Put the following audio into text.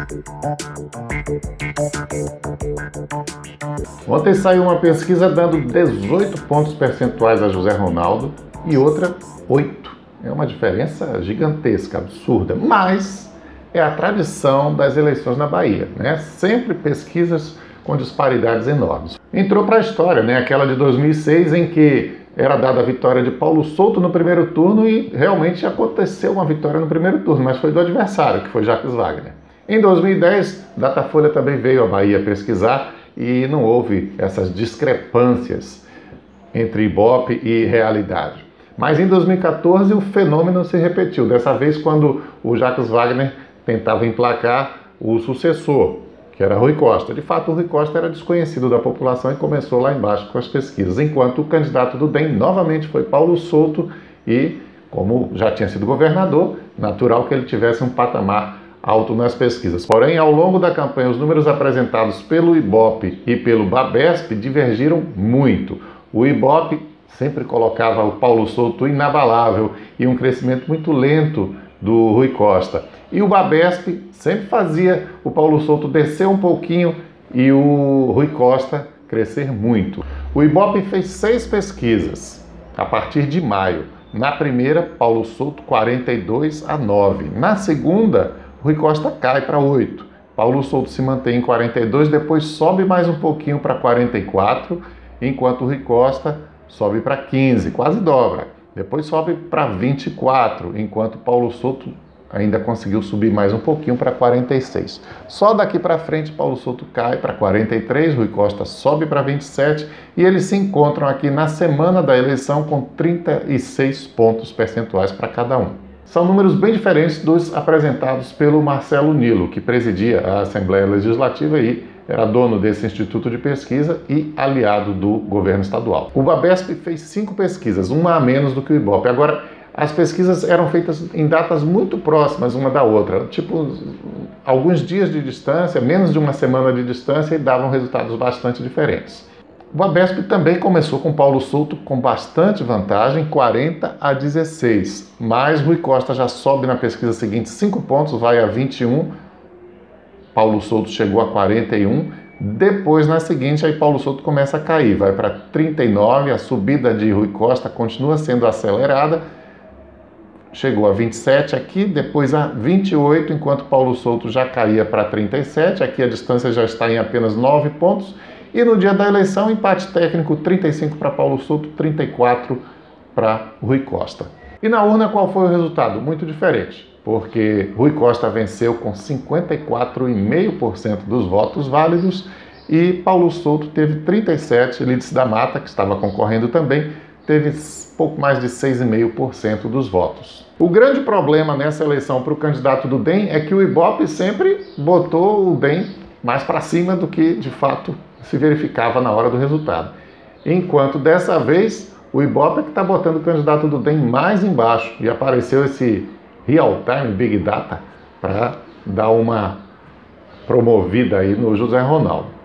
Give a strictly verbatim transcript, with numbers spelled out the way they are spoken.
Ontem saiu uma pesquisa dando dezoito pontos percentuais a José Ronaldo e outra oito. É uma diferença gigantesca, absurda, mas é a tradição das eleições na Bahia, né? Sempre pesquisas com disparidades enormes. Entrou para a história, né? Aquela de dois mil e seis em que era dada a vitória de Paulo Souto no primeiro turno e realmente aconteceu uma vitória no primeiro turno, mas foi do adversário, que foi Jacques Wagner. Em dois mil e dez, Datafolha também veio à Bahia pesquisar e não houve essas discrepâncias entre Ibope e realidade. Mas em dois mil e quatorze o fenômeno se repetiu, dessa vez quando o Jacques Wagner tentava emplacar o sucessor, que era Rui Costa. De fato, o Rui Costa era desconhecido da população e começou lá embaixo com as pesquisas, enquanto o candidato do D E M novamente foi Paulo Souto e, como já tinha sido governador, natural que ele tivesse um patamar alto nas pesquisas. Porém, ao longo da campanha, os números apresentados pelo Ibope e pelo Babesp divergiram muito. O Ibope sempre colocava o Paulo Souto inabalável e um crescimento muito lento do Rui Costa. E o Babesp sempre fazia o Paulo Souto descer um pouquinho e o Rui Costa crescer muito. O Ibope fez seis pesquisas a partir de maio. Na primeira, Paulo Souto quarenta e dois a nove. Na segunda, Rui Costa cai para oito. Paulo Souto se mantém em quarenta e dois, depois sobe mais um pouquinho para quarenta e quatro, enquanto o Rui Costa sobe para quinze, quase dobra. Depois sobe para vinte e quatro, enquanto Paulo Souto ainda conseguiu subir mais um pouquinho para quarenta e seis. Só daqui para frente, Paulo Souto cai para quarenta e três, Rui Costa sobe para vinte e sete e eles se encontram aqui na semana da eleição com trinta e seis pontos percentuais para cada um. São números bem diferentes dos apresentados pelo Marcelo Nilo, que presidia a Assembleia Legislativa e era dono desse instituto de pesquisa e aliado do governo estadual. O Babesp fez cinco pesquisas, uma a menos do que o Ibope. Agora, as pesquisas eram feitas em datas muito próximas uma da outra, tipo alguns dias de distância, menos de uma semana de distância, e davam resultados bastante diferentes. O Babesp também começou com Paulo Souto com bastante vantagem, quarenta a dezesseis, mas Rui Costa já sobe na pesquisa seguinte cinco pontos, vai a vinte e um, Paulo Souto chegou a quarenta e um, depois na seguinte aí Paulo Souto começa a cair, vai para trinta e nove, a subida de Rui Costa continua sendo acelerada, chegou a vinte e sete aqui, depois a vinte e oito, enquanto Paulo Souto já caía para trinta e sete, aqui a distância já está em apenas nove pontos, e no dia da eleição, empate técnico, trinta e cinco para Paulo Souto, trinta e quatro para Rui Costa. E na urna qual foi o resultado? Muito diferente, porque Rui Costa venceu com cinquenta e quatro vírgula cinco por cento dos votos válidos e Paulo Souto teve trinta e sete, Lídice da Mata, que estava concorrendo também, teve pouco mais de seis vírgula cinco por cento dos votos. O grande problema nessa eleição para o candidato do D E M é que o Ibope sempre botou o D E M mais para cima do que, de fato, se verificava na hora do resultado. Enquanto dessa vez, o Ibope é que está botando o candidato do D E M mais embaixo e apareceu esse real-time Big Data para dar uma promovida aí no José Ronaldo.